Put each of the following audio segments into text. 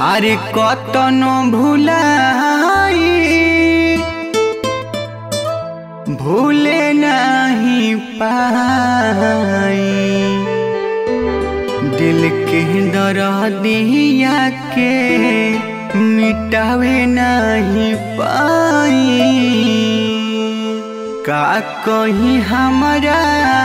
अरे कतनो भुलाई भूले नहीं पाई, दिल के दर्दिया के मिटावे नहीं पाई। का कहीं हमरा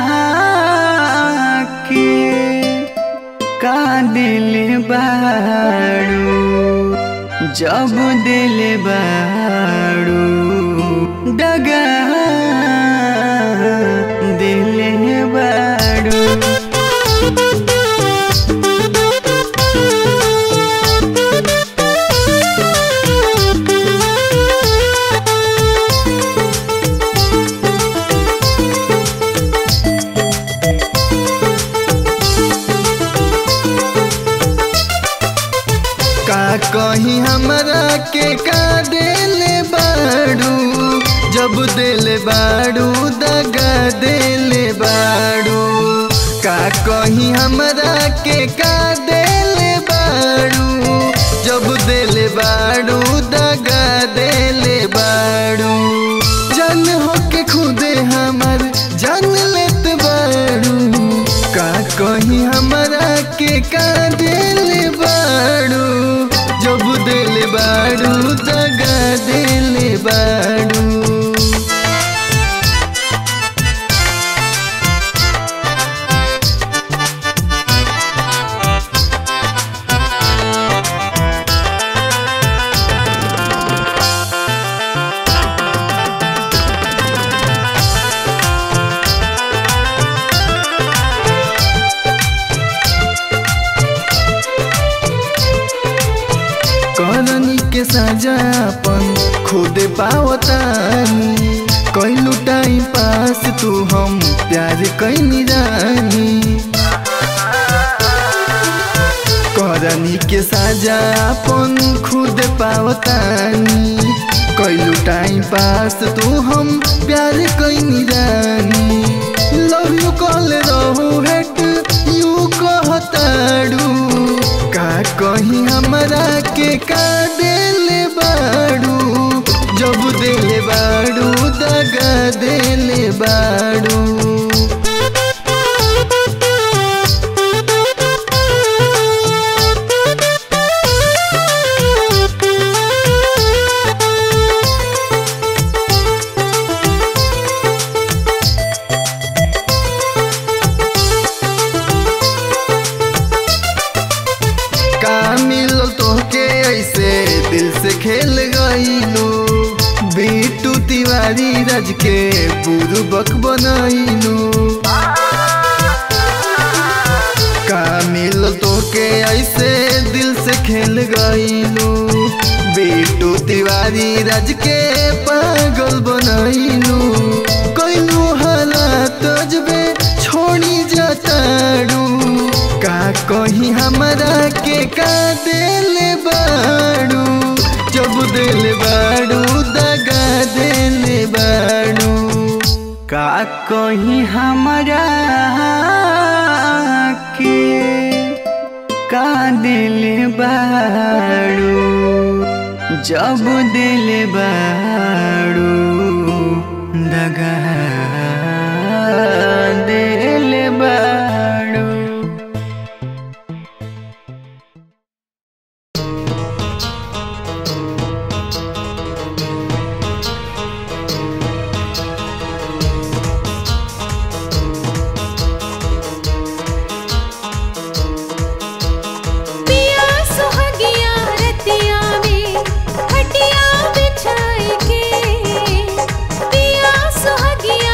के का दिल बाड़ू, जब दिल बाड़ू दगा दिल बाड़ू। कहीं हमरा के का दिल बाड़ू, जब दिल बाड़ू दगा दिल बाड़ू। का कहीं हमरा के का दिल बाड़ू, जब दिल बाड़ू दगा दिल बाड़ू। जान हो के खुदे हमर जान लेत बाड़ू, का कहीं हमरा के का दिल बाड़ू, जब दिल बाड़ू दगा दिल बाड़ू। करनी के सजा अपन खुद पावतानी, कैलू टाइम पास तू हम प्यार कैनी रानी। करनी के सजा अपन खुद पावतानी, कैलू टाइम पास तू हम प्यार कैनी रानी। लव यू कॉल रहू हेट यू कहताड़ू, का कहीं हमरा के का दिल बाड़ू, जब दिल बाड़ू दगा दिल बाड़ू। का मिलो तोहके ऐसे दिल से खेल गईलू, बिट्टू तिवारी राज के बुरबक बनैलू। का मिलो तोहके ऐसे दिल से खेल गईलू, बिट्टू तिवारी राज के पागल बनैलू। कैलू हालात जबे छोड़ी जाताड़ू, का कहीं हमरा के का दिल बाड़ू, जब दिल बाड़ू दगा दिल बाड़ू। का कहीं हमरा के का दिल बाड़ू, जब दिल बाड़ू दगा दिल बाड़ू। खटिया बिछाई के पिया सुहागिया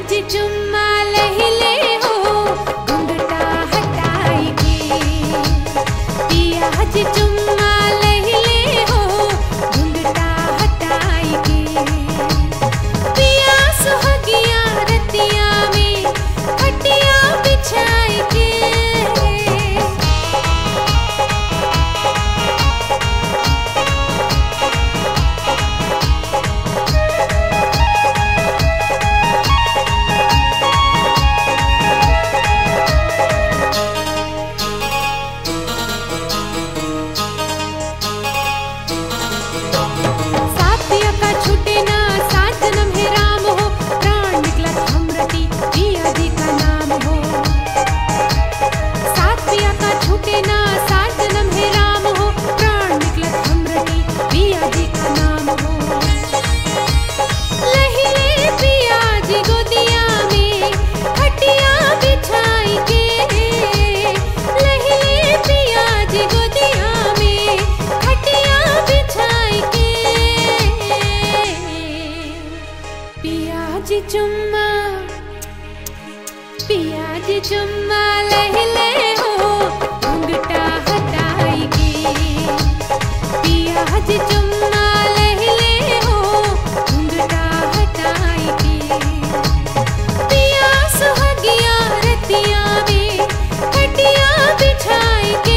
जी चुम्मा लहिले हो घुंघटा हटाई के, पिया जी चुम्मा लहिले हो घुंघटा हटाई के, पिया सुहागिया रतिया में खटिया बिछाई के। पिया जी चुम्मा लहिले हो घुंघटा हटाई के, पिया जी चुम्मा लहिले हो घुंघटा हटाई के, पिया सुहागिया रतिया में खटिया बिछाई के।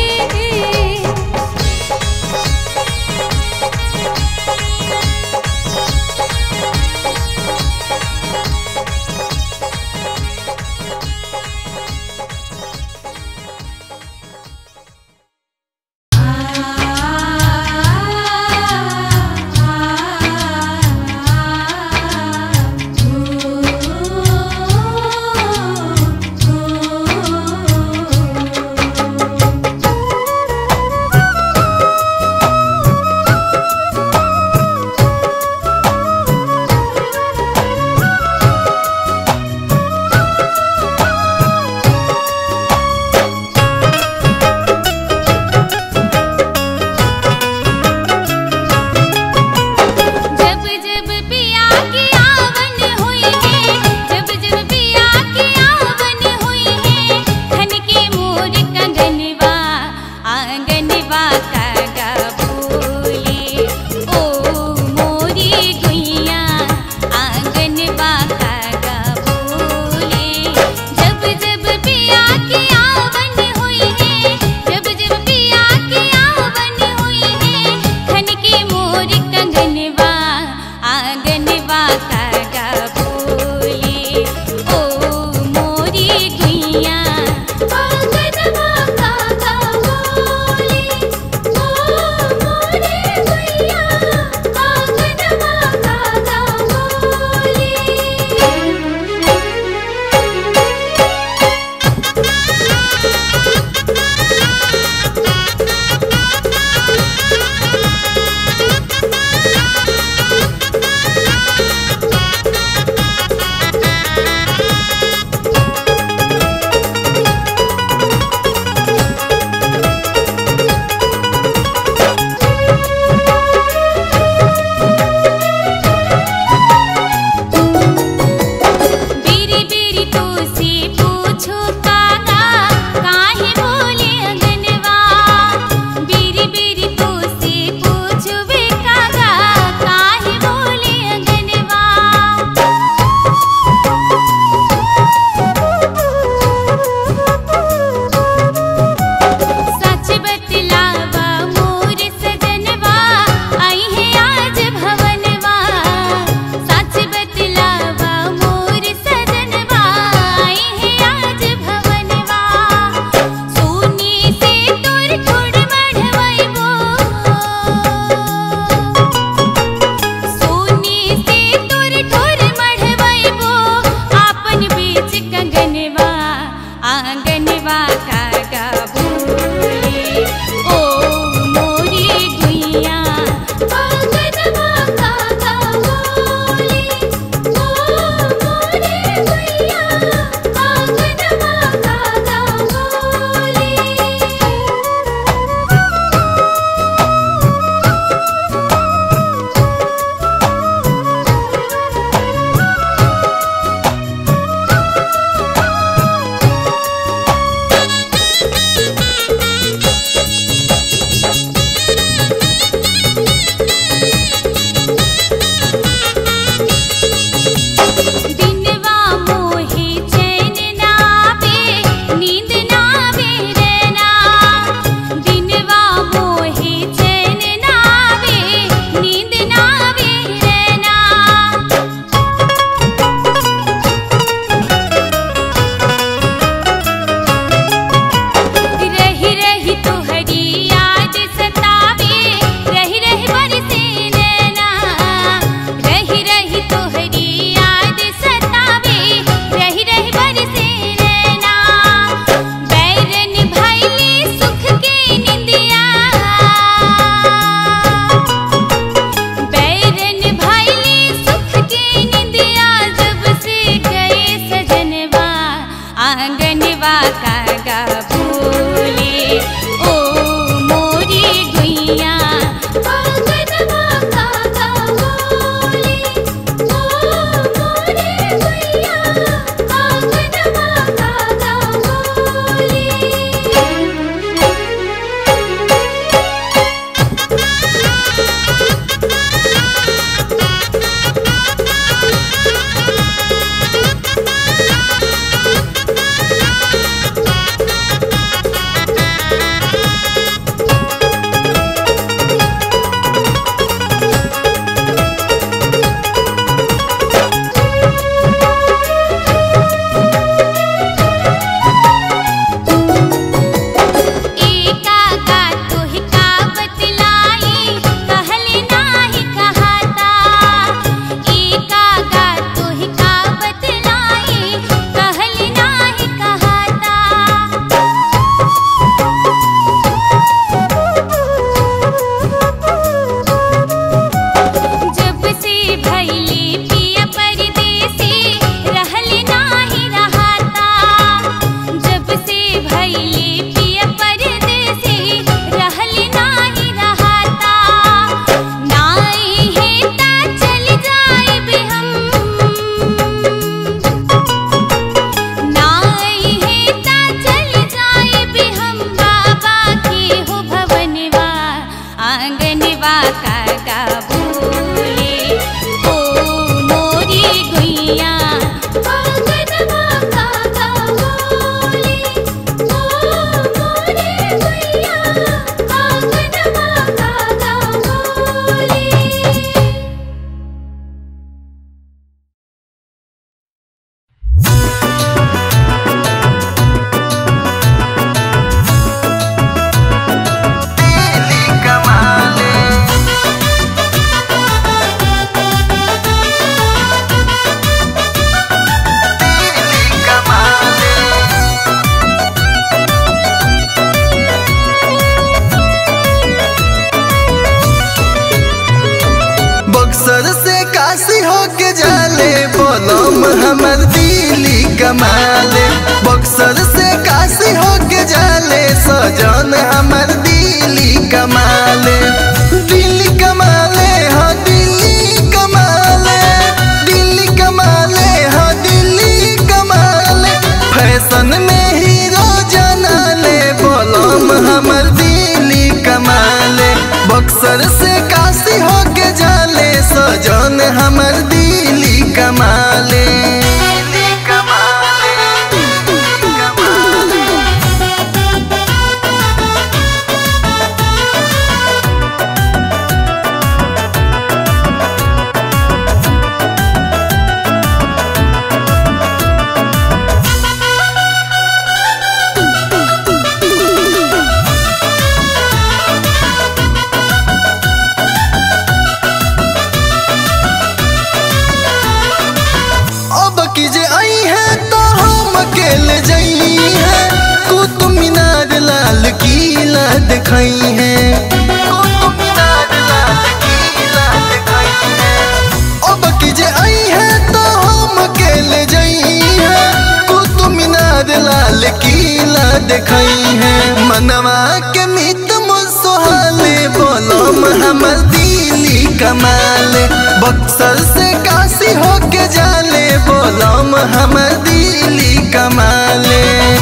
दिखाई है, कुतुब मीनार लाल किला दिखाई है। अब की जे आई है तो हम अकेले जाई है, कुतुब मीनार लाल किला दिखाई है। मनवा के मित मुसोहाले बोलम हमर दिली कमाल, बक्सर से काशी होके जाले बोलम हमर दिली कमाले।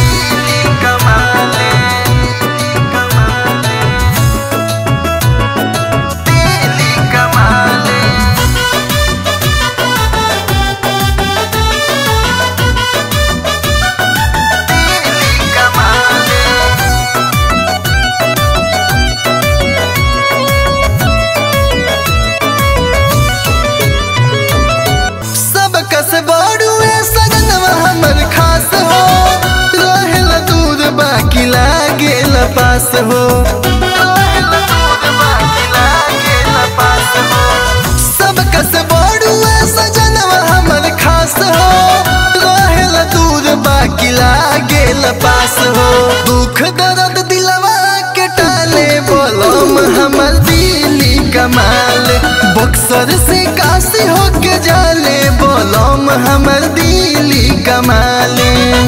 पास हो सब कस बड़ुआ सजनवा हमर खास हो, रहेल दूर बाकी लागेल पास हो। दुख दर्द दिलवा के टाले बोलम हमर दिली कमाल, बक्सर से काशी होके जाले बोलम हमर दिली कमाले।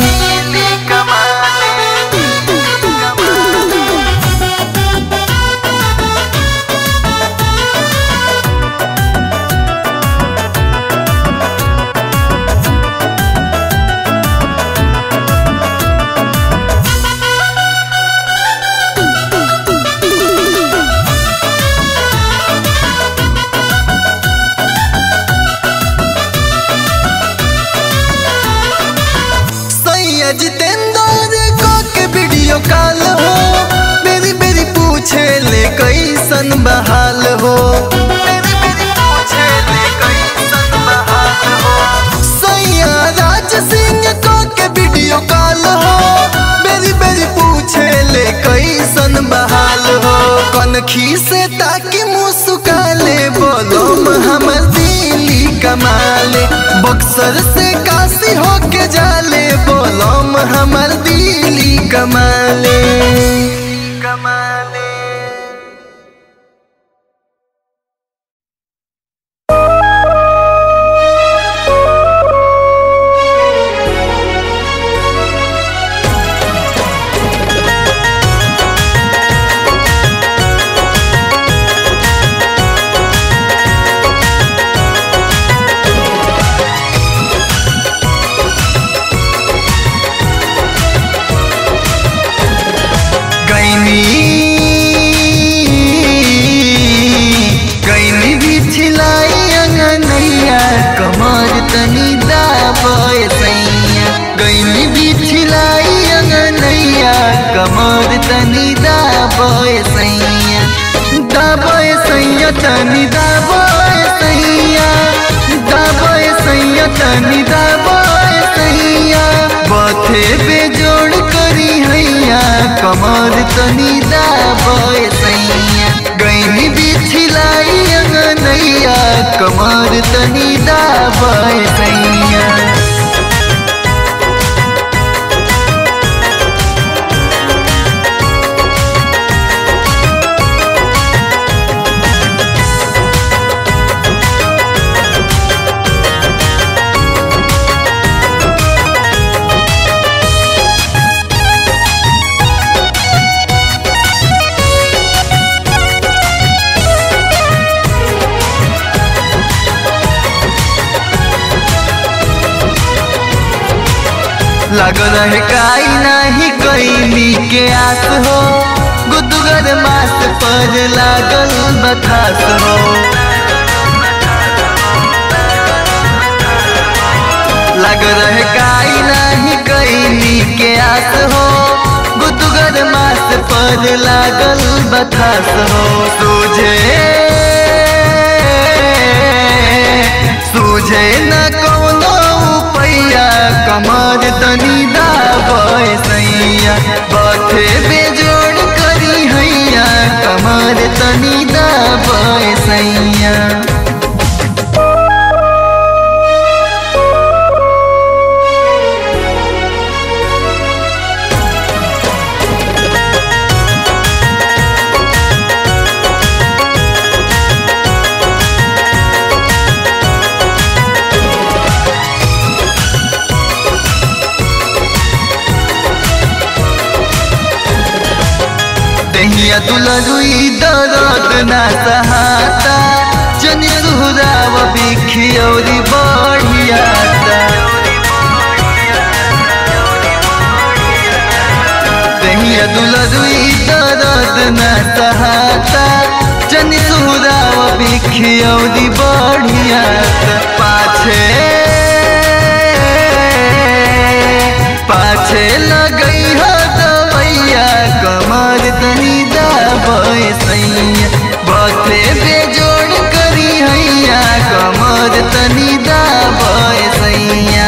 जितेंद्र को के वीडियो कॉल हो, मेरी मेरी पूछे ले कैसन बहाल हो, मेरी मेरी पूछे ले कैसन बहाल हो। सैया राज सिंह को के वीडियो कॉल हो, मेरी मेरी पूछे ले कैसन बहाल हो। कनखी से ताकि मुस्काले बोलम हमर दिली कमाले, बक्सर से काशी होके जाले बोलम हमर दिली कमाले कमाले। गईनी बिछलाई अंगनैया कमर तनी दाबे सैया, गईनी बिछलाई अंगनैया कमर तनी दाबे सैया, दाबे सैया तनी दाबे सैया, दाबे सैया तनी दाबे सैया। बथे बेजोड़ करी हैया कमर तनी दाबे सैया, गईनी बिछलाई अंगनैया कमर तनी दाबे सैया। लागल है काई नाही कैली के आस हो, गुदगर मास पर लागल बखास हो। लागल है काई नाही कैली के आस हो, गुदगर मास पर लागल बखास हो। सूझे न कौनो पैया कमर तनी दाबे सैया, बथे बेजोड़ करी हैया कमर तनी दाबे सैया। दहिया दुलरुई दर्द ना सहाता जनी सुहराव बिखियौरी बढ़ियाता दहिया दुलरुई दर्द ना सहाता जनी सुहराव बिखियौरी बढ़ियाता पाछे लगई हो दवैया कमर तनी दाबे सैया बथे बेजोड़ करी हैया कमर तनी दाबे सैया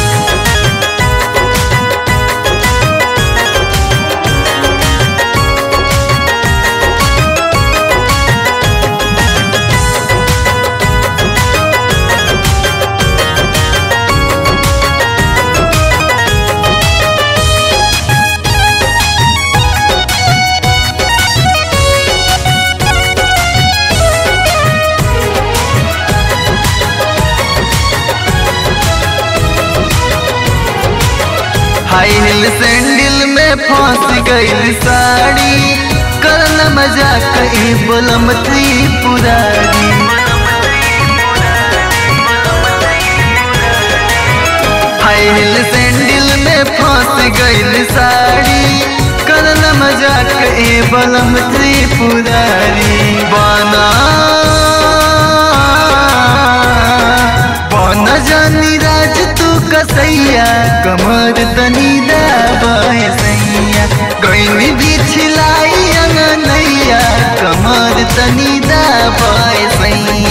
हाई हिल सैंडल में फंस गई साड़ी करना मजाक कहीं बोलम त्रिपुरारी हाई हिल सैंडल में फंस गई साड़ी करना मजाक कहीं बोलम त्रिपुरारी बना जानी राज तू कसैया कमर तनी दाबे सैया गईनी बिछलाई अंगनैया कमर तनी दाबे सैया